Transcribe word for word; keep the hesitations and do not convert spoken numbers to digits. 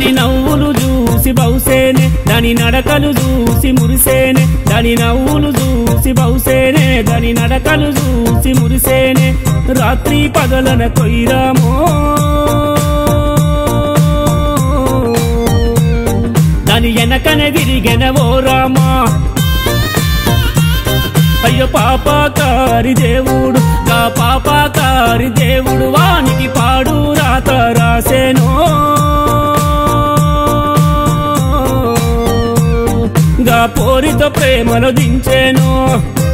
దాని నవ్వులు చూసి బౌసేనే దాని నడకలు చూసి మురిసేనే దాని నవ్వులు చూసి బౌసేనే దాని నడకలు చూసి మురిసేనే రాత్రి పగలన కొయ్యరామో దాని వెనకనే తిరిగెనవో రామా అయ్యో పాపకారి దేవుడు గా పాపకారి దేవుడు వానికి పాడు రాత రాసేనో గా పోరితో ప్రేమలో దించేను